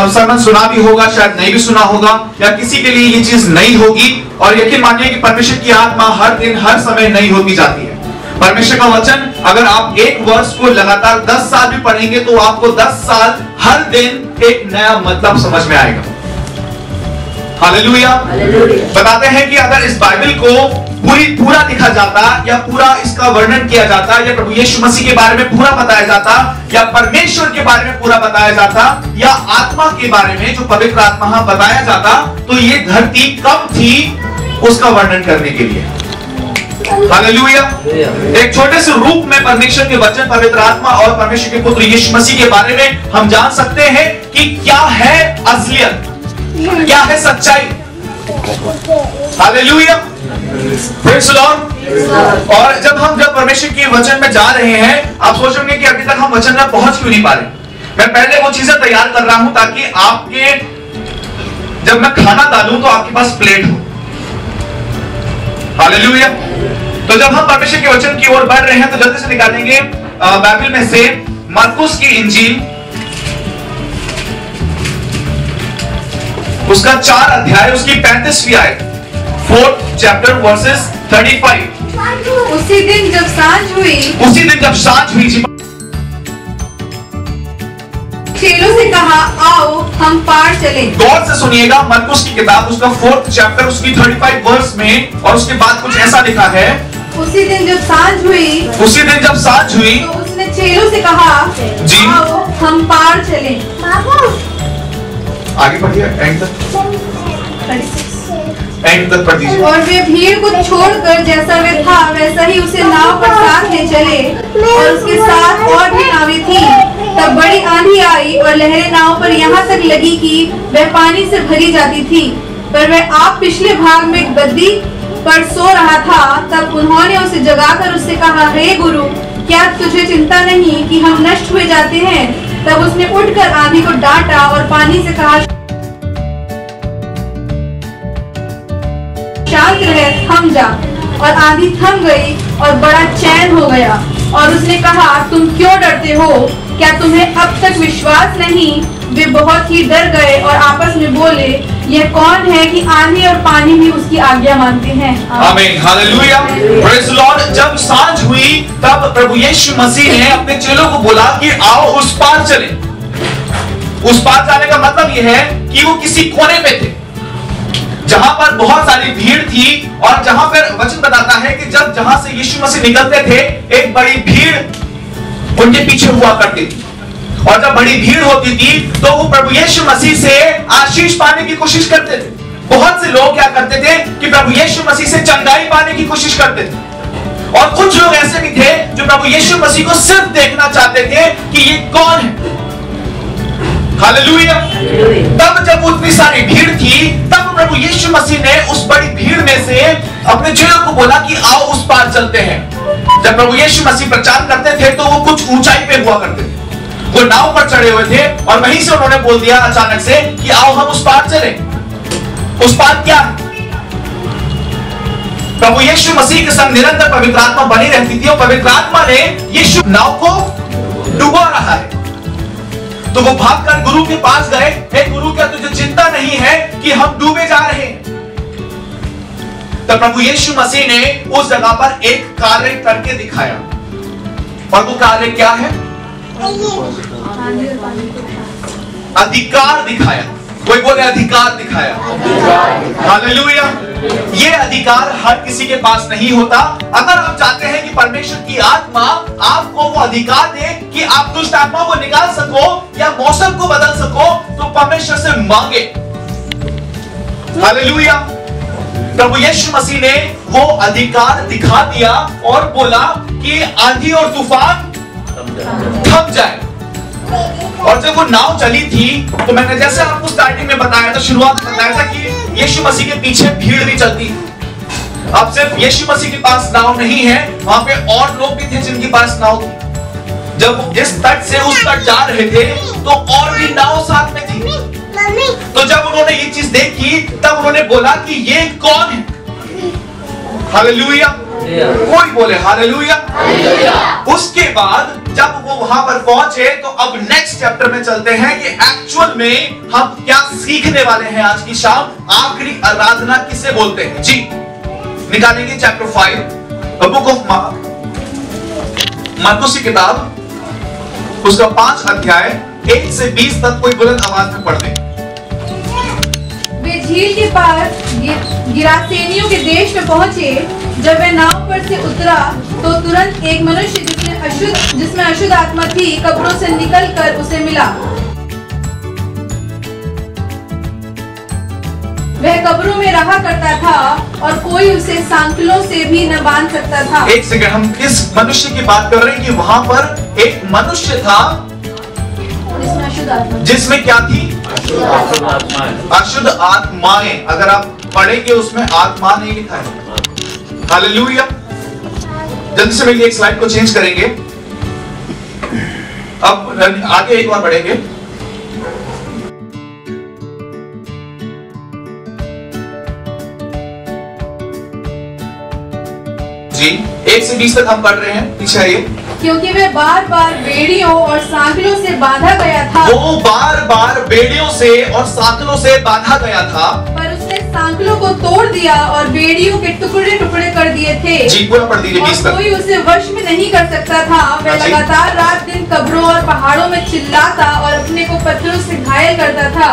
सरमन सुना भी होगा, शायद नहीं भी सुना होगा, या किसी के लिए ये चीज नई होगी। और यकीन मानिए कि परमेश्वर की आत्मा हर दिन हर समय नई होती जाती है। परमेश्वर का वचन अगर आप एक वर्ष को लगातार 10 साल भी पढ़ेंगे तो आपको 10 साल हर दिन एक नया मतलब समझ में आएगा। हालेलुया। बताते हैं कि अगर इस बाइबल को पूरा लिखा जाता या पूरा इसका वर्णन किया जाता या प्रभु यीशु मसीह के बारे में पूरा बताया जाता या परमेश्वर के बारे में पूरा बताया जाता या आत्मा के बारे में जो पवित्र आत्मा बताया जाता, तो ये धरती कम थी उसका वर्णन करने के लिए। हालेलुया। एक छोटे से रूप में परमेश्वर के वचन, पवित्र आत्मा और परमेश्वर के पुत्र यीशु मसीह के बारे में हम जान सकते हैं कि क्या है असलियत, क्या है सच्चाई। हालेलुया। Praise the Lord. और जब परमेश्वर के वचन में जा रहे हैं, आप सोचेंगे कि अभी तक हम वचन में पहुंच क्यों नहीं पा रहे। मैं पहले वो चीजें तैयार कर रहा हूं ताकि आपके जब मैं खाना डालूं तो आपके पास प्लेट हो। हालेलुया। तो जब हम परमेश्वर के वचन की ओर बढ़ रहे हैं तो जल्दी से निकालेंगे बाइबल में से मरकुस की इंजील, उसका 4 अध्याय, उसकी 35वीं आयत, 4th chapter verses 35। उसी दिन जब सांझ हुई चेलों से कहा, आओ हम पार चलें। गौर से सुनिएगा, मरकुस की किताब उसका 4th chapter उसकी 35 वर्स में, और उसके बाद कुछ ऐसा लिखा है, उसी दिन जब सांझ हुई तो उसने चेलों से कहा, आओ हम पार चलें। आगे पढ़िए, एंड तक पढ़ दीजिए। और वे भीड़ को छोड़कर जैसा वे था वैसा ही उसे नाव पर साथ ले चले, और उसके साथ और भी नावें थीं। तब बड़ी आंधी आई और लहरें नाव पर यहाँ तक लगी कि वह पानी से भरी जाती थी। पर वह आप पिछले भाग में गद्दी पर सो रहा था। तब उन्होंने उसे जगाकर उससे कहा, हे गुरु, क्या तुझे चिंता नहीं कि हम नष्ट हुए जाते हैं? तब उसने उठकर आंधी को डांटा और पानी से कहा, शांत रह, थम जा। और आंधी थम गई और बड़ा चैन हो गया। और उसने कहा, तुम क्यों डरते हो? क्या तुम्हें अब तक विश्वास नहीं? वे बहुत ही डर गए और आपस में बोले, यह कौन है कि आंधी और पानी भी उसकी आज्ञा मानते हैं। आमीन। हालेलुया। Praise the Lord. जब सांझ हुई तब प्रभु यीशु मसीह ने अपने चेलों को बोला कि आओ उस पार चलें। उस पार जाने का मतलब यह है कि वो किसी कोने पे थे जहां पर बहुत सारी भीड़ थी, और जहां पर वचन बताता है कि जहां से यीशु मसीह निकलते थे एक बड़ी भीड़ उनके पीछे हुआ करती थी। और जब बड़ी भीड़ होती थी तो वो प्रभु यीशु मसीह से आशीष पाने की कोशिश करते थे। बहुत से लोग क्या करते थे कि प्रभु यीशु मसीह से चंगाई पाने की कोशिश करते थे। और कुछ लोग ऐसे भी थे जो प्रभु यीशु मसीह को सिर्फ देखना चाहते थे कि ये कौन है। हालेलुया। तब जब उतनी सारी भीड़ थी तब प्रभु यीशु मसीह ने उस बड़ी भीड़ में से अपने चेलों को बोला कि आओ उस पार चलते हैं। जब प्रभु यीशु मसीह प्रचार करते थे तो वो कुछ ऊंचाई पे हुआ करते थे, वो नाव पर चढ़े हुए थे, और वहीं से उन्होंने बोल दिया अचानक से कि आओ हम उस पार चलें। उस पार क्या है? प्रभु यीशु मसीह के संग निरंतर पवित्र आत्मा बनी रहती थी, और पवित्र आत्मा ने यीशु नाव को डुबा रहा है। तो वो भागकर गुरु के पास गए, हे गुरु, क्या तुझे चिंता नहीं है कि हम डूबे जा रहे हैं? तब प्रभु यीशु मसीह ने उस जगह पर एक कार्य करके दिखाया, और वो कार्य क्या है? अधिकार दिखाया। कोई बोले अधिकार दिखाया। हालेलुया। ये अधिकार हर किसी के पास नहीं होता। अगर आप चाहते हैं कि परमेश्वर की आत्मा आपको वो अधिकार दे कि आप दुष्ट आत्मा को निकाल सको या मौसम को बदल सको, तो परमेश्वर से मांगे। हालेलुया। प्रभु यीशु मसीह ने वो अधिकार दिखा दिया और बोला कि आंधी और तूफान थम जाए। और जब वो नाव चली थी तो मैंने जैसे आपको स्टार्टिंग में बताया था, शुरुआत में बताया था कि यीशु मसीह के पीछे भीड़ भी चलती। अब सिर्फ यीशु मसीह के पास नाव नहीं है, वहां पे और लोग भी थे जिनके पास नाव थी। जब इस तट से उस तट जा रहे थे तो और भी नाव साथ में थी। तो जब उन्होंने ये चीज देखी तब उन्होंने बोला कि ये कौन है? हालेलुया। कोई बोले हालेलुया। उसके बाद जब वो वहां पर पहुंचे तो अब नेक्स्ट चैप्टर में चलते हैं कि एक्चुअल में हम क्या सीखने वाले हैं आज की शाम। आखिरी आराधना किसे बोलते हैं जी। निकालेंगे चैप्टर 5 बुक ऑफ मरकुस की किताब, उसका 5 अध्याय 1 से 20 तक। कोई बुलंद आवाज में पढ़ दे। वे झील के पार गिरासेनियों के देश में पहुंचे। जब वे नाव पर से उतरा तो तुरंत एक मनुष्य जिसमें अशुद्ध आत्मा थी कब्रों से निकलकर उसे मिला। वह कब्रों में रहा करता था और कोई उसे सांकलों से भी न बांध सकता था। एक सेकंड, हम किस मनुष्य की बात कर रहे हैं कि वहां पर एक मनुष्य था जिसमें क्या थी? अशुद्ध आत्माएं। अगर आप पढ़ेंगे उसमें आत्मा नहीं लिखा है। हालेलुया। जल्दी से मेरी एक स्लाइड को चेंज करेंगे। अब आगे एक बार बढ़ेंगे। जी 1 से 20 तक हम पढ़ रहे हैं। पीछे आइए। क्योंकि वे बार बार बेड़ियों और सांकलों से बांधा गया था। वो बार बार बेड़ियों से और सांकलों से बांधा गया था, पर उसने सांकलों को तोड़ दिया और बेड़ियों के टुकड़े टुकड़े कर दिए थे। जी पूरा पढ़ दीजिए 20 तक। कोई उसे वश में नहीं कर सकता था। वह लगातार रात दिन कब्रों और पहाड़ों में चिल्लाता और अपने को पत्थरों से घायल करता था।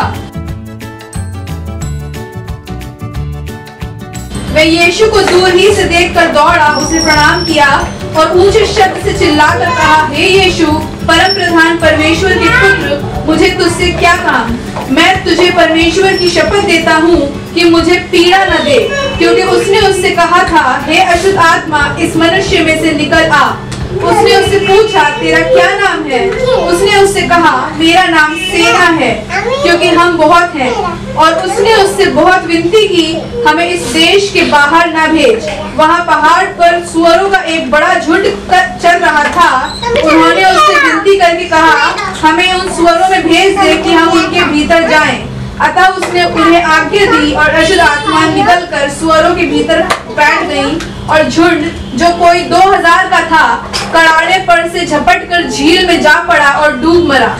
वह यीशु को दूर ही से देखकर दौड़ा, उसे प्रणाम किया और ऊंचे शब्द से चिल्लाकर कहा, हे यीशु, परम प्रधान परमेश्वर के पुत्र, मुझे तुझसे क्या काम? मैं तुझे परमेश्वर की शपथ देता हूँ कि मुझे पीड़ा न दे। क्योंकि उसने उससे कहा था, हे अशुद्ध आत्मा, इस मनुष्य में से निकल आ। उसने उससे पूछा, तेरा क्या नाम है? उसने उससे कहा, मेरा नाम सेना है, क्योंकि हम बहुत हैं। और उसने उससे बहुत विनती की, हमें इस देश के बाहर न भेज। वहाँ पहाड़ पर सुअरों का एक बड़ा झुंड चल रहा था। उन्होंने उससे विनती करके कहा, हमें उन सुअरों में भेज दे कि हम उनके भीतर जाएं। अतः उसने उन्हें आज्ञा दी और अशुद्ध आत्मा निकलकर सुअरों के भीतर बैठ गई और झुंड, जो कोई 2000 का था, कड़ाड़े पर से झपटकर झील में जा पड़ा और डूब मरा।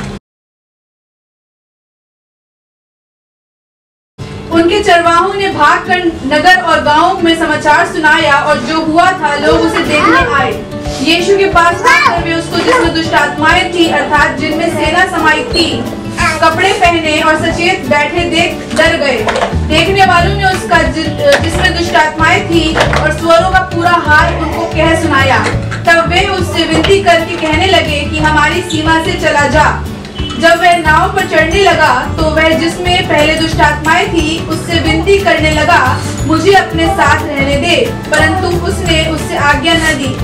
उनके चरवाहों ने भागकर नगर और गांवों में समाचार सुनाया और जो हुआ था लोग उसे देखने आए। यीशु के पास आकर वे उसको, जिसमें दुष्ट आत्माएं थी अर्थात जिनमें सेना समाई थी, कपड़े पहने और सचेत बैठे देख डर गए। देखने वालों ने उसका जिसमें दुष्ट आत्माएं थी और सुअरों का पूरा हाल उनको कह सुनाया। तब वे उससे विनती करके कहने लगे कि हमारी सीमा से चला जा। जब वह नाव पर चढ़ने लगा तो वह जिसमें पहले दुष्ट आत्माएं थी उससे विनती करने लगा, मुझे अपने साथ रहने दे। परंतु उसने उसे आज्ञा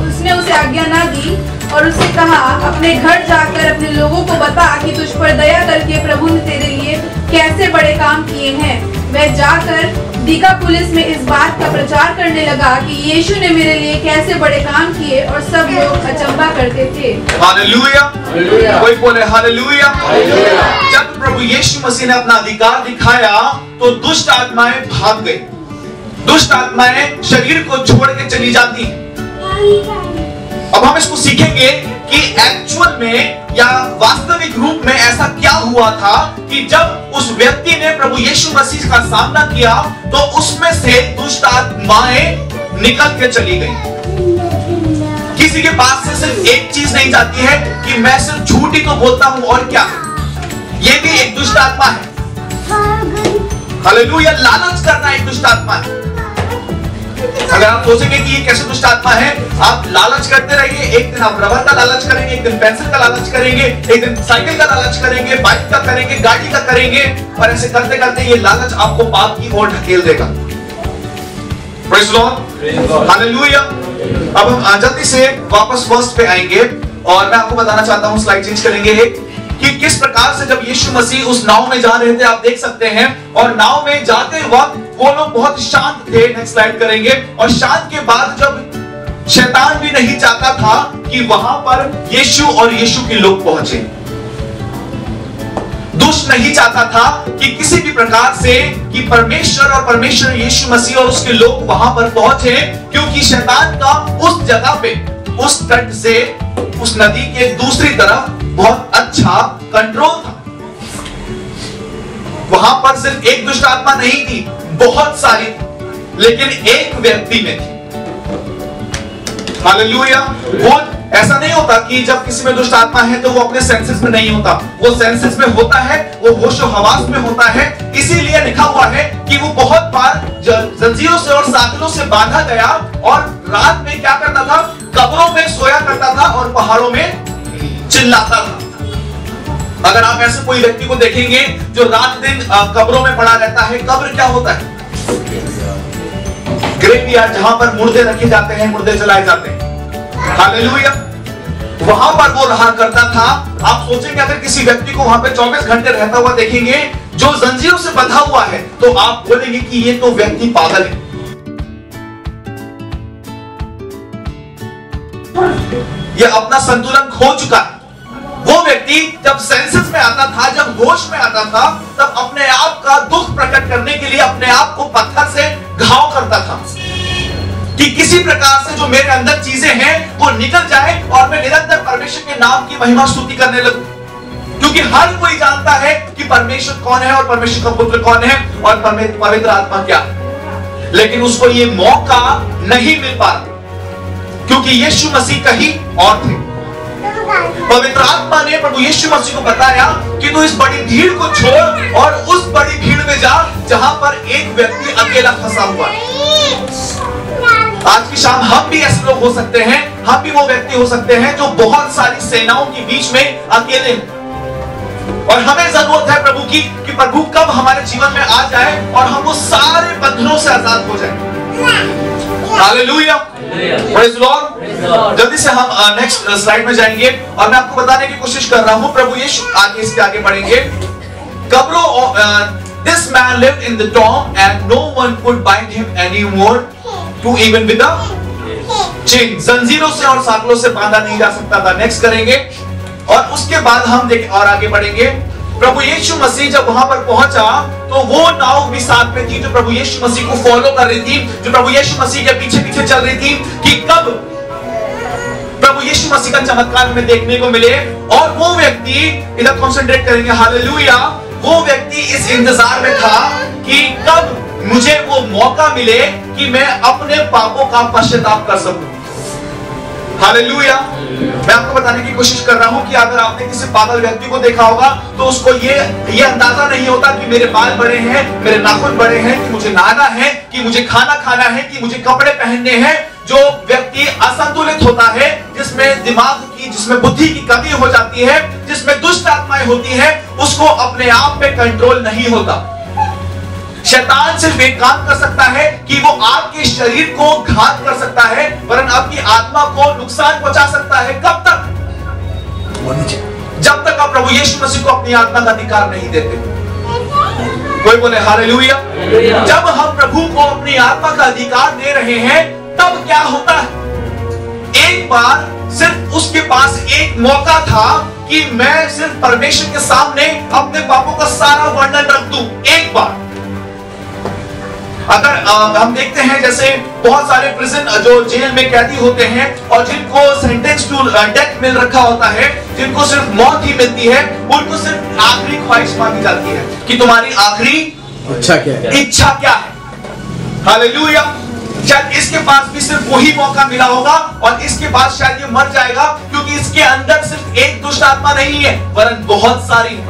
न दी और उससे कहा, अपने घर जाकर अपने लोगों को बता कि तुझ पर दया करके प्रभु ने तेरे लिए कैसे बड़े काम किए हैं। वह जाकर दिकापुलिस में इस बात का प्रचार करने लगा कि यीशु ने मेरे लिए कैसे बड़े काम किए और सब लोग अचंभा करते थे। हालेलुया। कोई बोले हालेलुया। जब प्रभु यीशु मसीह ने अपना अधिकार दिखाया तो दुष्ट आत्माएं भाग गई। दुष्ट आत्माएं शरीर को छोड़ के चली जाती हैं। अब हम इसको सीखेंगे कि एक्चुअल में या वास्तविक रूप में ऐसा क्या हुआ था कि जब उस व्यक्ति ने प्रभु यीशु मसीह का सामना किया तो उसमें से दुष्ट आत्माएं निकल के चली गई। किसी के पास से सिर्फ एक चीज नहीं जाती है कि मैं सिर्फ झूठ ही तो बोलता हूं और क्या, ये भी एक दुष्ट आत्मा है। हालेलुया। लालच करना एक दुष्ट आत्मा है। अगर आप सोचेंगे कि ये कैसे दुष्ट आत्मा है, आप लालच करते रहिए। एक दिन आप रबर का लालच करेंगे, एक दिन पेंसिल का लालच करेंगे, एक दिन साइकिल का लालच करेंगे, बाइक का करेंगे, गाड़ी का करेंगे, और ऐसे करते करते ये लालच आपको पाप की ओर ढकेल देगा। Praise Lord. हालेलुया। अब हम जल्दी से वापस वर्स पे आएंगे और मैं आपको बताना चाहता हूं, स्लाइड चेंज करेंगे कि किस प्रकार से जब यीशु मसीह उस नाव में जा रहे थे, आप देख सकते हैं। और नाव में जाते वक्त वो लोग बहुत शांत थे। नेक्स्ट स्लाइड करेंगे। और शांत के बाद जब शैतान भी नहीं चाहता था कि वहां पर यीशु और यीशु के लोग पहुंचे, दुष्ट नहीं चाहता था कि किसी भी प्रकार से कि परमेश्वर यीशु मसीह और उसके लोग वहां पर पहुंचे, क्योंकि शैतान का उस जगह पे, उस तट से उस नदी के दूसरी तरफ बहुत अच्छा कंट्रोल था। वहां पर सिर्फ एक दुष्ट आत्मा नहीं थी, बहुत सारी थी, लेकिन एक व्यक्ति में थी। हालेलुया। वो ऐसा नहीं होता कि जब किसी में दुष्ट आत्मा है तो वो अपने सेंसेस में नहीं होता, वो सेंसेस में होता है, वो होश और हवास में होता है। इसीलिए लिखा हुआ है कि वो बहुत बार जंजीरों से और साथियों से बांधा गया और रात में क्या करता था, कब्रों में सोया करता था और पहाड़ों में चिल्लाता था। अगर आप ऐसे कोई व्यक्ति को देखेंगे जो रात दिन कब्रों में पड़ा रहता है, कब्र क्या होता है? ग्रेवयार्ड, जहां पर मुर्दे रखे जाते हैं, मुर्दे जलाए जाते हैं। हालेलुया। वहां पर वो रहा करता था। आप सोचेंगे अगर किसी व्यक्ति को वहां पे 24 घंटे रहता हुआ देखेंगे जो जंजीरों से बंधा हुआ है, तो आप बोलेंगे कि ये तो व्यक्ति पागल है। ये अपना संतुलन खो चुका है। वो व्यक्ति जब सेंसेस में आता था, जब होश में आता था, तब अपने आप का दुख प्रकट करने के लिए अपने आप को पत्थर से घाव करता था कि किसी प्रकार से जो मेरे अंदर चीजें हैं वो निकल जाए और मैं निरंतर परमेश्वर के नाम की महिमा स्तुति करने लगूं। क्योंकि हर कोई जानता है कि परमेश्वर कौन है और परमेश्वर का पुत्र कौन है और पवित्र आत्मा क्या है, लेकिन उसको ये मौका नहीं मिल पा रहा क्योंकि यीशु मसीह कहीं और थे। पवित्र आत्मा ने प्रभु यीशु मसीह को बताया कि तू इस बड़ी भीड़ को छोड़ और उस बड़ी भीड़ में जा जहां पर एक व्यक्ति अकेला फंसा हुआ है। आज की शाम हम भी ऐसे लोग हो सकते हैं, हम भी वो व्यक्ति हो सकते हैं जो बहुत सारी सेनाओं के बीच में अकेले हैं और हमें जरूरत है प्रभु की कि प्रभु कब हमारे जीवन में आ जाए और हम वो सारे बंधनों से आजाद हो जाए। Hallelujah, praise Lord. जल्दी से हम नेक्स्ट स्लाइड में जाएंगे और मैं आपको बताने की कोशिश कर रहा हूं। प्रभु यीशु आगे इसके आगे बढ़ेंगे। कब्रों this man lived in the tomb and no one could bind him anymore to even with a chain। जंजीरों से और साकलों से बांधा नहीं जा सकता था। नेक्स्ट करेंगे और उसके बाद हम देखें और आगे बढ़ेंगे। प्रभु यीशु मसीह जब वहां पर पहुंचा तो वो नाव भी साथ में थी जो प्रभु यीशु मसीह को फॉलो कर रही थी, जो प्रभु यीशु मसीह के पीछे पीछे चल रही थी कि कब प्रभु यीशु मसीह का चमत्कार हमें देखने को मिले। और वो व्यक्ति, इधर कॉन्सेंट्रेट करेंगे, हालेलुया, वो व्यक्ति इस इंतजार में था कि कब मुझे वो मौका मिले कि मैं अपने पापों का पश्चाताप कर सकूं। हालेलुया। मैं आपको बताने की कोशिश कर रहा हूं कि अगर आपने किसी पागल व्यक्ति को देखा होगा तो उसको ये अंदाजा नहीं होता कि मेरे बाल बड़े हैं, मेरे नाखून बड़े हैं, कि मुझे नहाना है, कि मुझे खाना खाना है, कि मुझे कपड़े पहनने हैं। जो व्यक्ति असंतुलित होता है, जिसमें दिमाग की, जिसमें बुद्धि की कमी हो जाती है, जिसमें दुष्ट आत्माएं होती है, उसको अपने आप पे कंट्रोल नहीं होता। शैतान सिर्फ एक काम कर सकता है कि वो आपके शरीर को घात कर सकता है, वरन आपकी आत्मा को नुकसान पहुंचा सकता है। कब तक? जब तक आप प्रभु यीशु मसीह को अपनी आत्मा का अधिकार नहीं देते। कोई बोले हालेलुया। जब हम प्रभु को अपनी आत्मा का अधिकार दे रहे हैं तब क्या होता है? एक बार सिर्फ उसके पास एक मौका था कि मैं सिर्फ परमेश्वर के सामने अपने पापों का सारा वर्णन रख दूं। एक बार अगर हम देखते हैं जैसे बहुत सारे प्रिजन जो जेल में कैदी होते हैं और जिनको सेंटेंस टू डेथ मिल रखा होता है, जिनको सिर्फ मौत ही मिलती है, उनको सिर्फ आखिरी ख्वाहिश मांगी जाती है कि तुम्हारी आखिरी इच्छा क्या है। हालेलुया। शायद इसके पास भी सिर्फ वही मौका मिला होगा और इसके बाद शायद ये मर जाएगा क्योंकि इसके अंदर सिर्फ एक दुष्ट आत्मा नहीं है वरन बहुत सारी।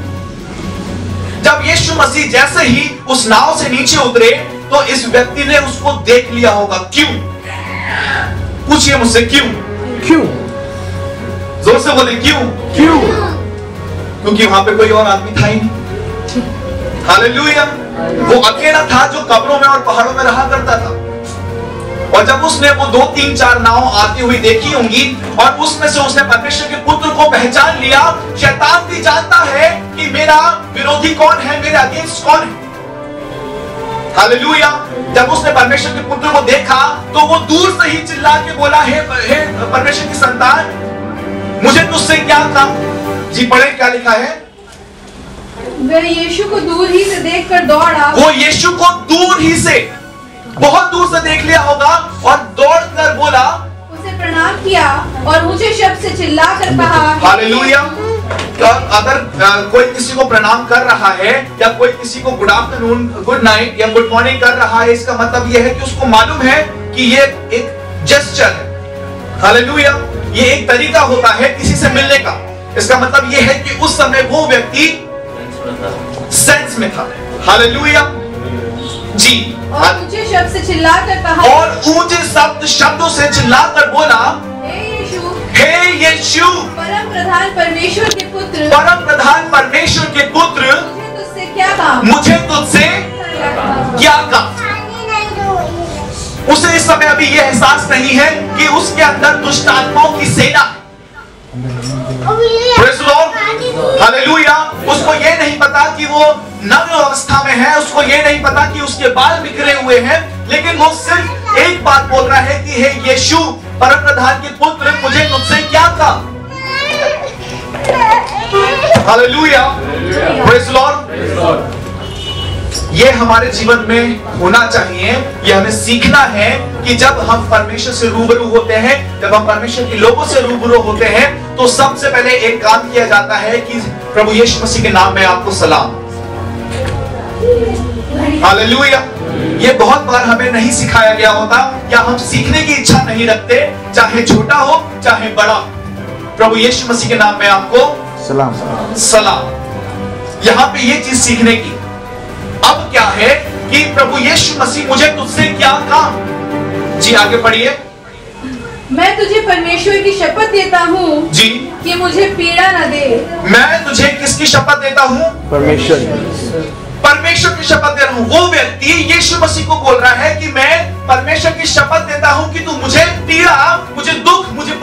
जब यीशु मसीह जैसे ही उस नाव से नीचे उतरे तो इस व्यक्ति ने उसको देख लिया होगा। क्यों? पूछिए मुझसे, क्यों? क्यों? जोर से बोले, क्यों? क्यों? क्योंकि वहां पे कोई और आदमी था ही नहीं। हालेलुया। वो अकेला था जो कब्रों में और पहाड़ों में रहा करता था। और जब उसने वो 2, 3, 4 नाव आती हुई देखी होंगी और उसमें से उसने परमेश्वर के पुत्र को पहचान लिया। शैतान भी जानता है कि मेरा विरोधी कौन है, मेरे अगेंस्ट कौन है। हालेलुया। जब उसने परमेश्वर के पुत्र को देखा तो वो दूर से ही चिल्ला के बोला, हे परमेश्वर की संतान, मुझे तुझसे क्या काम? जी पढ़े, क्या लिखा है? वह यीशु को दूर ही से देखकर दौड़ा। वो यीशु को दूर ही से, बहुत दूर से देख लिया होगा और दौड़कर बोला, उसे प्रणाम किया और ऊंचे शब्द से चिल्लाकर कहा, हालेलुया। अगर कोई किसी को प्रणाम कर रहा है या कोई किसी को गुड आफ्टरनून, गुड नाइट या गुड मॉर्निंग कर रहा है, इसका मतलब यह है कि उसको मालूम है कि ये एक जेस्चर है। हालेलुया। ये एक तरीका होता है किसी से मिलने का। इसका मतलब यह है कि उस समय वो व्यक्ति सेंस में था। हालेलुया जी। और ऊंचे शब्द से चिल्लाकर कहा, और ऊंचे शब्दों से चिल्लाकर बोला, हे यीशु, परम प्रधान परमेश्वर के पुत्र, परम प्रधान परमेश्वर के पुत्र, मुझे तुझसे क्या काम? मुझे तुझसे क्या काम? उसे इस समय अभी यह एहसास नहीं है कि उसके अंदर दुष्ट आत्माओं की सेना। Praise the Lord. हालेलुया। उसको ये नहीं पता कि वो नग्न अवस्था में है, उसको ये नहीं पता कि उसके बाल बिखरे हुए हैं, लेकिन वो सिर्फ एक बात बोल रहा है कि हे यीशु, परम प्रधान के पुत्र, मुझे तुझसे क्या काम? हालेलुया। Praise the Lord. ये हमारे जीवन में होना चाहिए। ये हमें सीखना है कि जब हम परमेश्वर से रूबरू होते हैं, जब हम परमेश्वर के लोगों से रूबरू होते हैं, तो सबसे पहले एक काम किया जाता है कि प्रभु यीशु मसीह के नाम में आपको सलाम। हालेलुया। ये बहुत बार हमें नहीं सिखाया गया होता, या हम सीखने की इच्छा नहीं रखते, चाहे छोटा हो चाहे बड़ा। प्रभु यीशु मसीह के नाम में आपको सलाम सलाम। यहाँ पे ये चीज सीखने की। अब क्या है कि प्रभु यीशु मसीह, मुझे तुझसे क्या काम? जी आगे पढ़िए। मैं तुझे परमेश्वर की शपथ देता हूँ जी कि मुझे पीड़ा न दे। मैं तुझे किसकी शपथ देता हूँ? परमेश्वर की शपथ दे रहा हूँ। वो व्यक्ति यीशु मसीह को बोल रहा है कि मैं परमेश्वर की शपथ देता हूँ कि तू मुझे पीड़ा, मुझे दुख, मुझे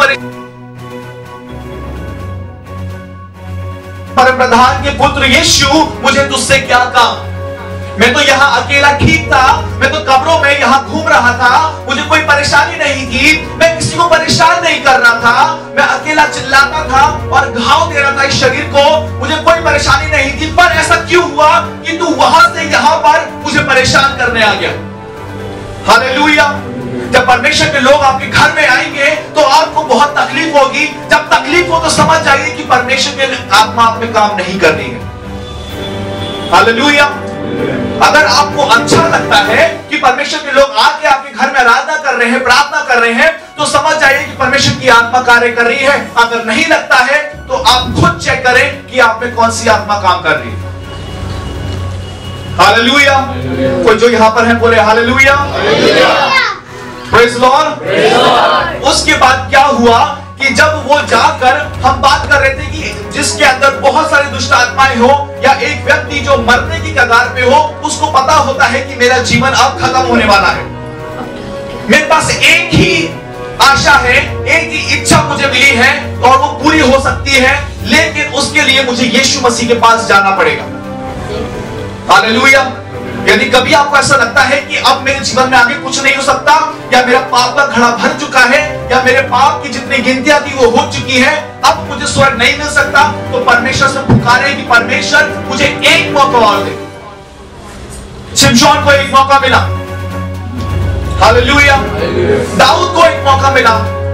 परम प्रधान के पुत्र यीशु, मुझे तुझसे क्या काम? मैं तो यहाँ अकेला ठीक था, मैं तो कब्रों में यहाँ घूम रहा था, मुझे कोई परेशानी नहीं थी, मैं किसी को परेशान नहीं कर रहा था, मैं अकेला चिल्लाता था और घाव दे रहा था इस शरीर को, मुझे कोई परेशानी नहीं थी, पर ऐसा क्यों हुआ कि तू वहां से यहाँ पर मुझे परेशान करने आ गया? हालेलुया। जब परमेश्वर के लोग आपके घर में आएंगे तो आपको बहुत तकलीफ होगी। जब तकलीफ हो तो समझ जाइए कि परमेश्वर की आत्मा आप में काम नहीं कर रही है। हालेलुया। अगर आपको अच्छा लगता है कि परमेश्वर के लोग आके आपके घर में आराधना कर रहे हैं, प्रार्थना कर रहे हैं, तो समझ जाइए कि परमेश्वर की आत्मा कार्य कर रही है। अगर नहीं लगता है तो आप खुद चेक करें कि आप में कौन सी आत्मा काम कर रही है। हालेलुया। कोई जो यहाँ पर है बोले हालेलुया। Praise the Lord. उसके बाद क्या हुआ कि जब वो जाकर, हम बात कर रहे थे कि जिसके अंदर बहुत सारी दुष्ट आत्माएं हो, या एक व्यक्ति जो मरने की कगार पे हो, उसको पता होता है कि मेरा जीवन अब खत्म होने वाला है, मेरे पास एक ही आशा है, एक ही इच्छा मुझे मिली है और वो पूरी हो सकती है, लेकिन उसके लिए मुझे यीशु मसीह के पास जाना पड़ेगा। हालेलुया। यदि कभी आपको ऐसा लगता है कि अब मेरे जीवन में आगे कुछ नहीं हो सकता, या मेरा पाप का घड़ा भर चुका है, या मेरे पाप की जितनी गिनतियां थी वो हो चुकी है, अब मुझे स्वर्ग नहीं मिल सकता, तो परमेश्वर से पुकारे कि परमेश्वर मुझे एक मौका और दे। शिमशोन को एक मौका मिला। हालेलुया। दाऊद को एक मौका मिला,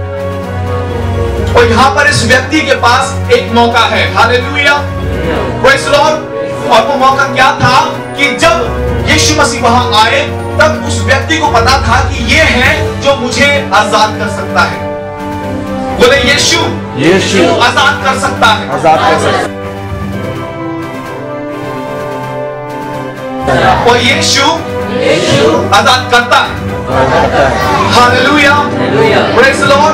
और यहां पर इस व्यक्ति के पास एक मौका है। हालेलुया। Praise the Lord. और वो मौका क्या था कि जब यीशु मसीह वहां आए, तब उस व्यक्ति को पता था कि ये है जो मुझे आजाद कर सकता है। बोले यीशु आजाद कर सकता है। आजाद कर सकता है। और यीशु आजाद करता है। हालेलुया। Praise the Lord.